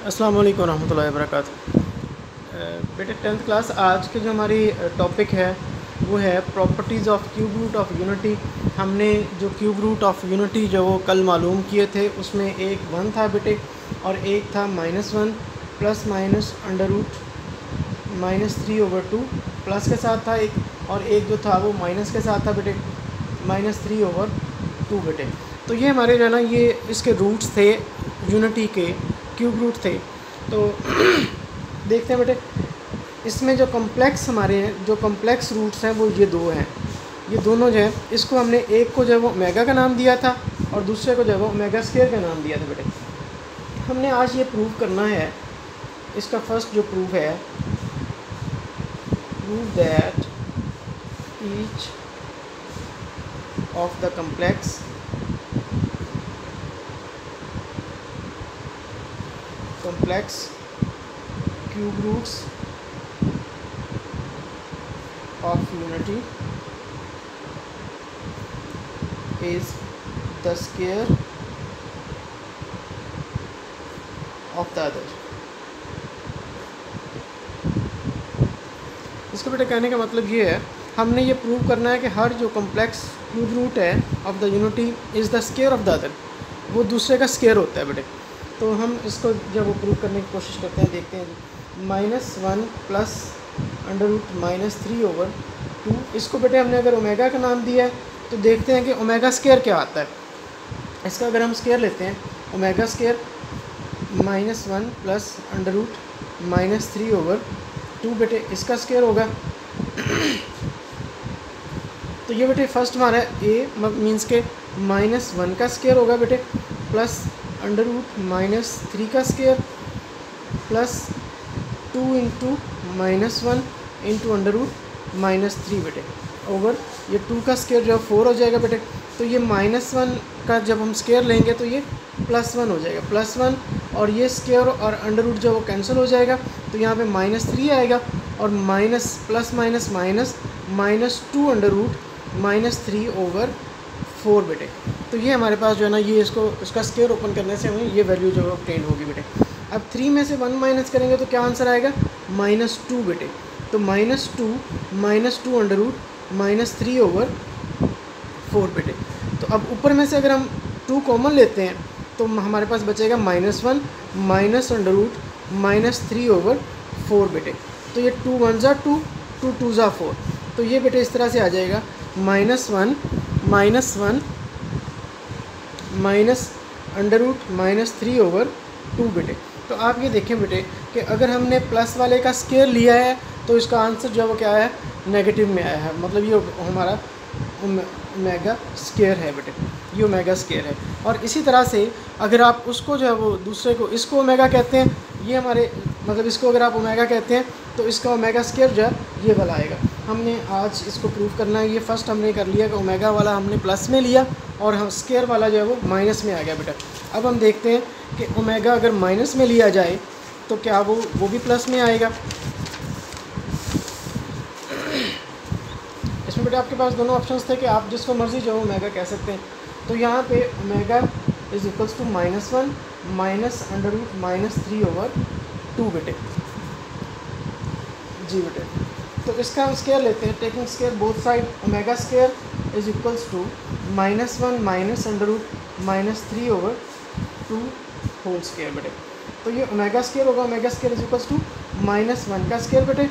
अस्सलाम वालेकुम रहमतुल्लाहि वबरकातुहू। बेटे 10th क्लास आज के जो हमारी टॉपिक है वो है properties of cube root of unity. हमने जो क्यूब रूट ऑफ यूनिटी जो वो कल मालूम किए थे उसमें एक 1 था बेटे और एक था -1 plus minus under root -3/2 plus के साथ था एक, और एक जो था वो माइनस के साथ था बेटे -3/2 बेटे। तो ये हमारे जो है ना ये इसके रूट्स थे, यूनिटी के क्यूब रूट थे। तो देखते हैं बेटे इसमें जो कॉम्प्लेक्स हमारे हैं, जो कॉम्प्लेक्स रूट्स हैं वो ये दो हैं। ये दोनों जो है इसको हमने एक को जो है वो ओमेगा का नाम दिया था और दूसरे को जो है वो ओमेगा स्क्वायर का नाम दिया था बेटे। हमने आज ये प्रूव करना है, इसका फर्स्ट जो प्रूफ है, prove that each of the complex cube roots of unity is the square of the other। इसका बेटा कहने का मतलब ये है, हमने ये प्रूव करना है कि हर जो कॉम्प्लेक्स क्यूब रूट है of the unity is the square of the other, वो दूसरे का स्क्वायर होता है बेटे। तो हम इसको जब वो प्रूव करने की कोशिश करते हैं, देखते हैं -1 प्लस अंडर रूट -3/2। इसको बेटे हमने अगर ओमेगा का नाम दिया है तो देखते हैं कि ओमेगा स्क्वायर क्या आता है। इसका अगर हम स्क्वायर लेते हैं, omega square -1 plus under root -3/2 बेटे इसका स्क्वायर होगा। तो ये बेटे फर्स्ट हमारा ए मीन्स के -1 का स्क्वायर होगा बेटे प्लस अंडर रूट -3 का square plus 2 into -1 into under root -3 बेटे ओवर ये 2 का स्क्वायर जो है 4 हो जाएगा बेटे। तो ये -1 का जब हम स्क्वायर लेंगे तो ये +1 हो जाएगा, +1 और ये स्क्वायर और अंडर रूट जो वो कैंसिल हो जाएगा। तो यहाँ पे -3 आएगा और minus plus minus minus -2 under root -3/4 बेटे। तो ये हमारे पास जो है ना ये इसका स्क्वायर ओपन करने से हमें ये वैल्यू जो है ऑब्टेन होगी बेटे। अब 3 में से 1 माइनस करेंगे तो क्या आंसर आएगा -2 बेटे। तो -2 अंडर रूट -3/4 बेटे। तो अब ऊपर में से अगर हम 2 कॉमन लेते हैं तो हमारे पास बचेगा -1 माइनस अंडर रूट -3/4 बेटे। तो ये 2 1 ज़ा 2, 2 2 ज़ा 4। तो ये बेटे इस तरह से आ जाएगा -1 माइनस अंडर रूट -3/2 बेटे। तो आप ये देखें बेटे कि अगर हमने प्लस वाले का स्क्वायर लिया है तो इसका आंसर जो है वो क्या है, नेगेटिव में आया है। मतलब ये हमारा ओमेगा स्क्वायर है बेटे, ये ओमेगा स्क्वायर है। और इसी तरह से अगर आप उसको जो है वो दूसरे को, इसको ओमेगा कहते हैं, ये हमारे मतलब इसको अगर आप ओमेगा कहते हैं तो इसका ओमेगा स्क्वायर जो है ये वाला आएगा। हमने आज इसको प्रूव करना है। ये फर्स्ट हमने कर लिया कि ओमेगा वाला हमने प्लस में लिया और हम स्क्वायर वाला जो है वो माइनस में आ गया बेटा। अब हम देखते हैं कि ओमेगा अगर माइनस में लिया जाए तो क्या वो भी प्लस में आएगा। इसमें बेटा आपके पास दोनों ऑप्शंस थे कि आप जिसको मर्ज़ी जो है ओमेगा कह सकते हैं। तो यहाँ पे omega is equals to -1 minus under root -3/2 बेटे। जी बेटे, तो इसका हम स्क्वायर लेते हैं, taking square both side. Omega square is equals to -1 minus under root -3/2 whole square बेटे। तो ये ओमेगा स्क्वायर होगा, omega square is equals to -1 का स्क्वायर बेटे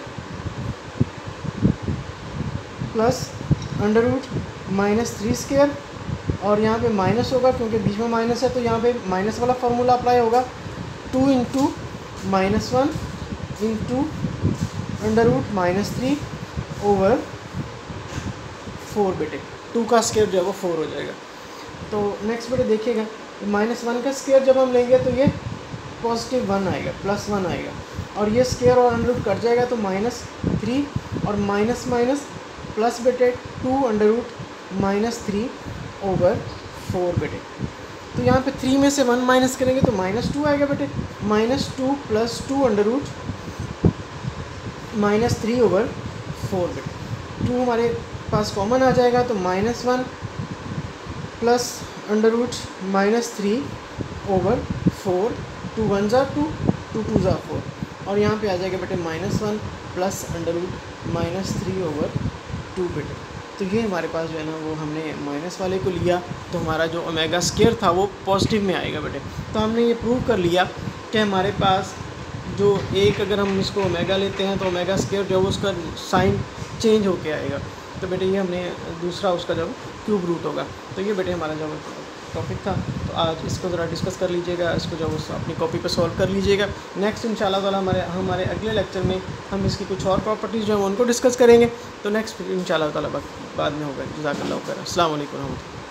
प्लस अंडर रूट -3 स्क्वायर, और यहाँ पे माइनस होगा क्योंकि बीच में माइनस है तो यहाँ पे माइनस वाला फार्मूला अप्लाई होगा। 2 इंटू -1 इंटू अंडर रूट -3/4 बेटे। 2 का स्क्वायर जो है वो 4 हो जाएगा। तो नेक्स्ट बेटे देखिएगा, -1 का स्क्वायर जब हम लेंगे तो ये +1 आएगा, +1 आएगा, और ये स्क्वायर और अंडर रूट कट जाएगा तो -3 और माइनस माइनस प्लस बेटे 2 अंडर रूट -3/4 बेटे। तो यहाँ पे 3 में से 1 माइनस करेंगे तो -2 आएगा बेटे। -2 + 2 अंडर रूट -3/4 बेटे। 2 हमारे पास कॉमन आ जाएगा तो -1 प्लस अंडर रूट -3/4, 2 1 ज़ा 2, 2 ज़ा 4 और यहाँ पे आ जाएगा बेटे -1 प्लस √-3/2 बेटे। तो ये हमारे पास जो है ना वो हमने माइनस वाले को लिया तो हमारा जो ओमेगा स्क्वायर था वो पॉजिटिव में आएगा बेटे। तो हमने ये प्रूव कर लिया कि हमारे पास जो एक अगर हम इसको ओमेगा लेते हैं तो ओमेगा स्क्वायर जो उसका साइन चेंज होके आएगा। तो बेटे ये हमने दूसरा उसका जब क्यूब रूट होगा। तो ये बेटे हमारा जब टॉपिक था, तो आज इसको ज़रा डिस्कस कर लीजिएगा, इसको जब उस अपनी कॉपी पर सॉल्व कर लीजिएगा। नेक्स्ट इंशाल्लाह ताला हमारे अगले लेक्चर में हम इसकी कुछ और प्रॉपर्टीज़ जो हैं उनको डिस्कस करेंगे। तो नेक्स्ट इंशाल्लाह ताला बाद में होगा। जज़ाकल्लाहु खैर। अस्सलाम वालेकुम।